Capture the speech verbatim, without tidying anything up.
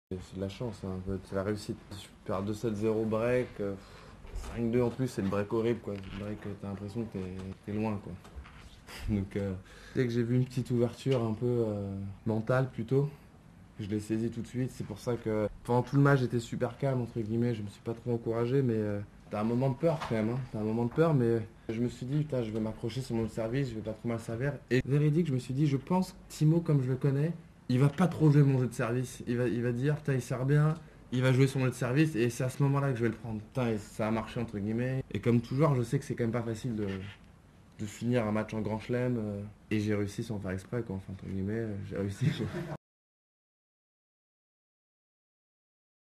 C'est de la chance, hein, un peu. C'est la réussite. Je perds deux sept zéro break, euh, cinq deux en plus, c'est le break horrible, quoi. Le break, t'as l'impression que t'es, t'es loin, quoi. Donc, euh, dès que j'ai vu une petite ouverture un peu euh, mentale plutôt, je l'ai saisi tout de suite. C'est pour ça que pendant tout le match, j'étais super calme, entre guillemets. Je me suis pas trop encouragé, mais euh, t'as un moment de peur quand même. Hein. T'as un moment de peur, mais je me suis dit, putain, je vais m'accrocher sur mon service, je vais pas trop mal servir. Et véridique, je me suis dit, je pense que Timo, comme je le connais, il va pas trop jouer mon jeu de service. Il va, il va dire, putain, il sert bien. Il va jouer son jeu de service et c'est à ce moment-là que je vais le prendre. Putain, et ça a marché entre guillemets. Et comme tout joueur, je sais que c'est quand même pas facile de, de finir un match en grand chelem. euh, et j'ai réussi sans faire exprès, quoi. Enfin, entre guillemets, j'ai réussi.